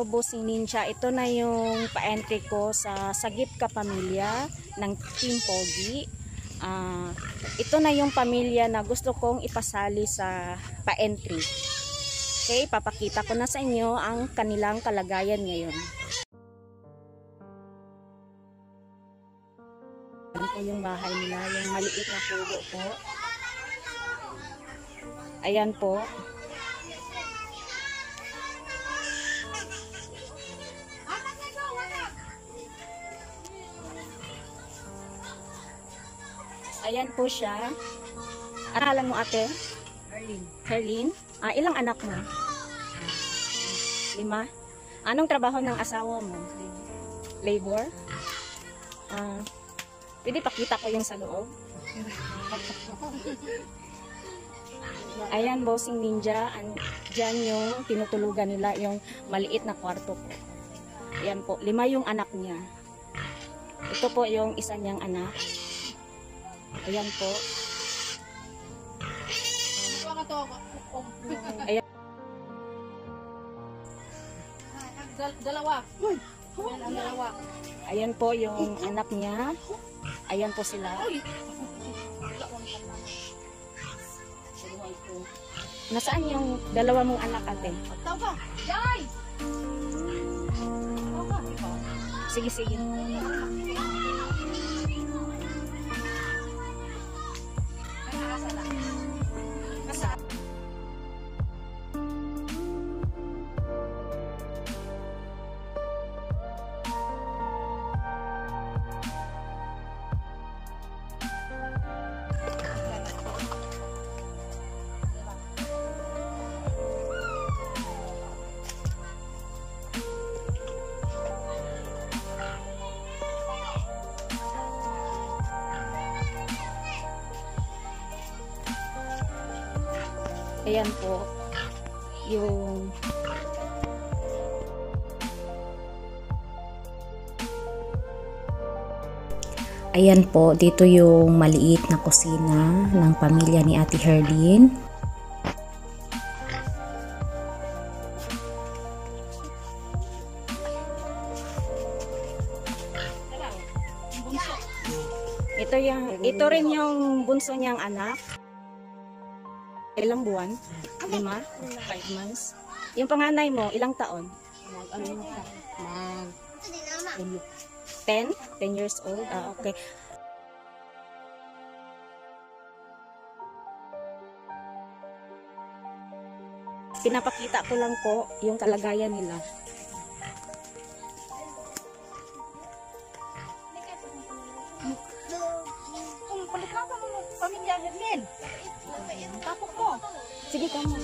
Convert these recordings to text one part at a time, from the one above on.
Bossing Ninja, ito na yung pa-entry ko sa Sagip Ka Pamilya ng Team Pogi. Ito na yung pamilya na gusto kong ipasali sa pa-entry. Okay, papakita ko na sa inyo ang kanilang kalagayan ngayon. Ito yung bahay nila, yung maliit na kubo po. Ayan po. Ayan po siya. Aralan mo ate? Herlin. Ilang anak mo? 5. Anong trabaho ng asawa mo? Labor? Pwede pakita ko yung sa loob. Ayan, Bossing Ninja. Diyan yung tinutulugan nila, yung maliit na kwarto po. Ayan po, 5 yung anak niya. Ito po yung isa niyang anak. Ayan po. Ayan. Dalawa. Ayan po yung anak niya. Ayan po sila. Nasaan yung 2 mong anak ate? Sige, sige. Ayan po yung ayan po, dito yung maliit na kusina ng pamilya ni Ate Herlin. Ito rin yung bunso niyang anak. Ilang buwan? 5? 5 months? Yung panganay mo, ilang taon? 10? 10 years old? Okay. Pinapakita ko lang po yung kalagayan nila. Pamilya Herlin. Tapok mo. Sige, kamo.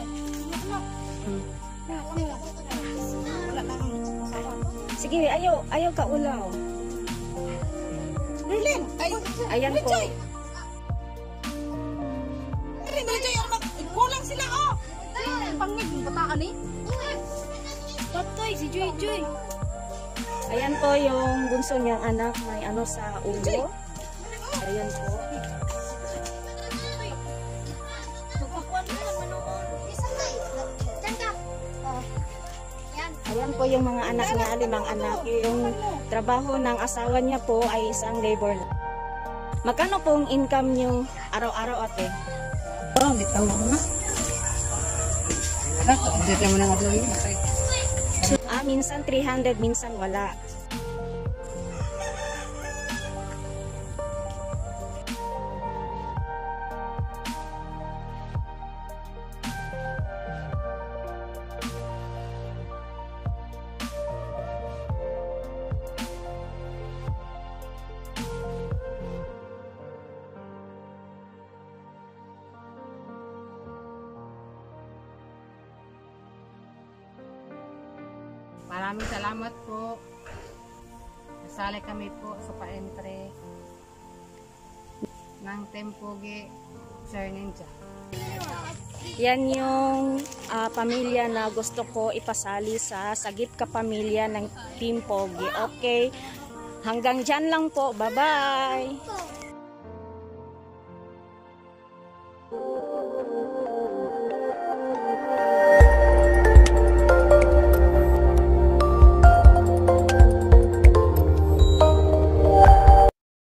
Sige, ayaw ka ulaw. Herlin, ayan po. Herlin, kulang sila oh. Pangit yung bataan eh. Patay si Joy Joy. Ayan po yung bunso niyang anak, may ano sa ulo. Ayan po. Ayan po yung mga anak niya, 5 anak. Yung trabaho ng asawa niya po ay isang labor. Magkano pong income niyo araw-araw ate? Hindi tahu na. Hindi mo na nga doon. Minsan 300, minsan wala. Maraming salamat po. Nasali kami po sa pa-entry ng Team Pogi Sir Ninja. Yan yung pamilya na gusto ko ipasali sa Sagip Ka Pamilya ng Team Pogi. Okay, hanggang dyan lang po. Bye-bye!